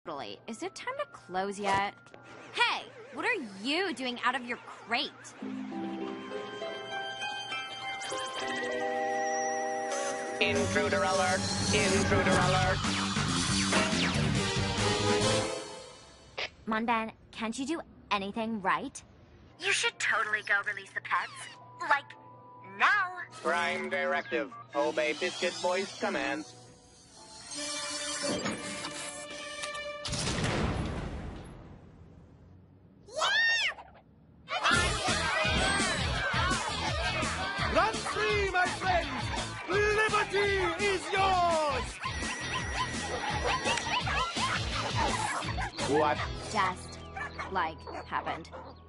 Totally. Is it time to close yet? Hey, what are you doing out of your crate? Intruder alert! Intruder alert! Monban, can't you do anything right? You should totally go release the pets. Like, now. Prime directive. Obey Biscuit Boy's commands. Run free, my friends! Liberty is yours! What? Just, like, happened.